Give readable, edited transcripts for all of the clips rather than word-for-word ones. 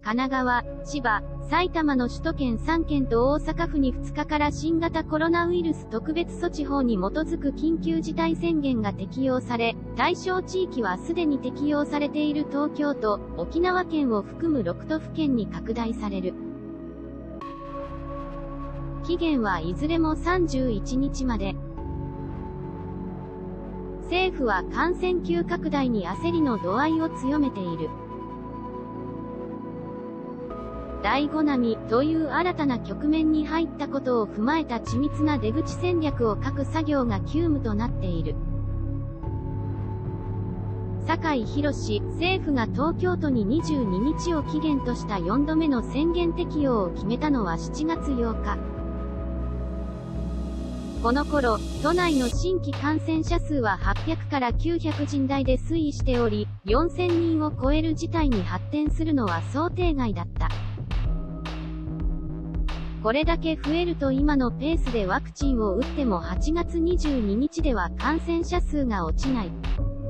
神奈川、千葉、埼玉の首都圏3県と大阪府に2日から新型コロナウイルス特別措置法に基づく緊急事態宣言が適用され、対象地域はすでに適用されている東京都、沖縄県を含む6都府県に拡大される。期限はいずれも31日まで。政府は感染急拡大に焦りの度合いを強めている。第5波という新たな局面に入ったことを踏まえた緻密な出口戦略を書く作業が急務となっている。酒井宏政府が東京都に22日を期限とした4度目の宣言適用を決めたのは7月8日。この頃、都内の新規感染者数は800から900人台で推移しており、4000人を超える事態に発展するのは想定外だった。これだけ増えると今のペースでワクチンを打っても8月22日では感染者数が落ちない。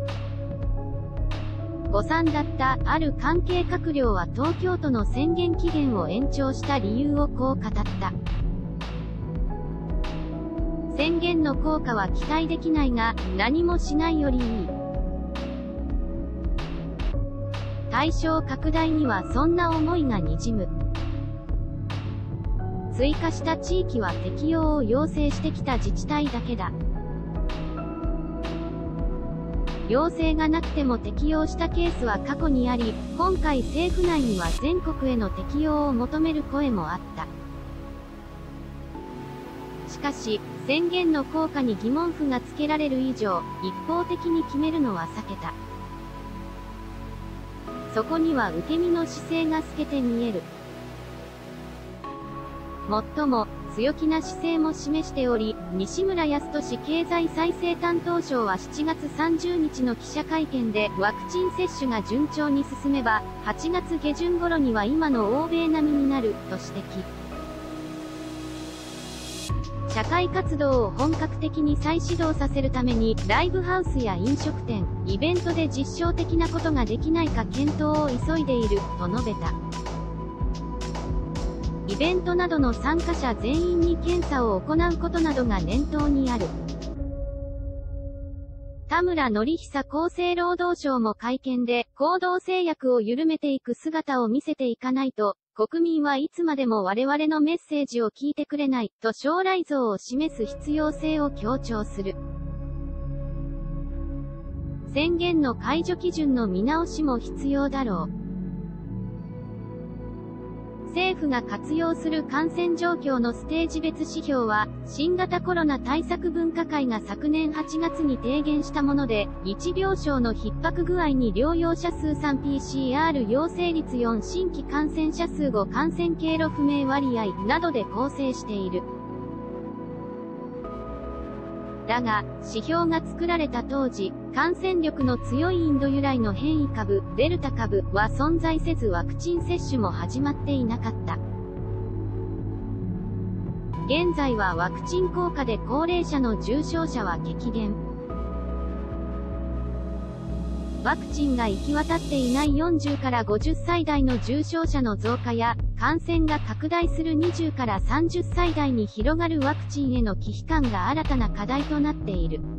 誤算だったある関係閣僚は東京都の宣言期限を延長した理由をこう語った。宣言の効果は期待できないが、何もしないよりいい。対象拡大にはそんな思いが滲む。追加した地域は適用を要請してきた自治体だけだ。要請がなくても適用したケースは過去にあり、今回政府内には全国への適用を求める声もあった。しかし、宣言の効果に疑問符がつけられる以上、一方的に決めるのは避けた。そこには受け身の姿勢が透けて見える。もっとも、強気な姿勢も示しており、西村康稔経済再生担当相は7月30日の記者会見で、ワクチン接種が順調に進めば、8月下旬頃には今の欧米並みになる、と指摘。社会活動を本格的に再始動させるために、ライブハウスや飲食店、イベントで実証的なことができないか検討を急いでいる、と述べた。イベントなどの参加者全員に検査を行うことなどが念頭にある。田村憲久厚生労働省も会見で、行動制約を緩めていく姿を見せていかないと、国民はいつまでも我々のメッセージを聞いてくれない、と将来像を示す必要性を強調する。宣言の解除基準の見直しも必要だろう。政府が活用する感染状況のステージ別指標は、新型コロナ対策分科会が昨年8月に提言したもので、1病床の逼迫具合に療養者数 3PCR 陽性率4新規感染者数5感染経路不明割合などで構成している。だが、指標が作られた当時、感染力の強いインド由来の変異株、デルタ株は存在せずワクチン接種も始まっていなかった。現在はワクチン効果で高齢者の重症者は激減。ワクチンが行き渡っていない40から50歳代の重症者の増加や、感染が拡大する20から30歳代に広がるワクチンへの危機感が新たな課題となっている。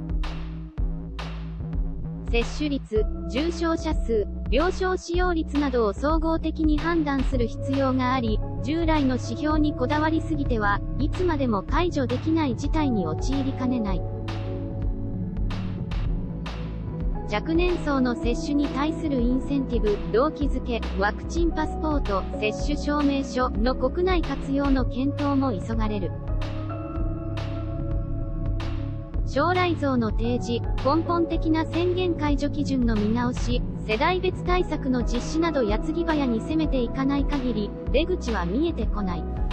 接種率、重症者数、病床使用率などを総合的に判断する必要があり、従来の指標にこだわりすぎては、いつまでも解除できない事態に陥りかねない。若年層の接種に対するインセンティブ、動機づけ、ワクチンパスポート、接種証明書の国内活用の検討も急がれる。将来像の提示、根本的な宣言解除基準の見直し、世代別対策の実施など矢継ぎ早に攻めていかない限り、出口は見えてこない。